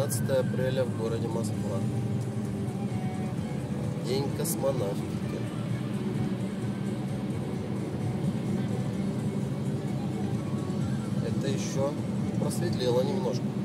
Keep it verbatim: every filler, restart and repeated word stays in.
пятнадцатое апреля в городе Москва. День космонавтики. Это еще просветлело немножко.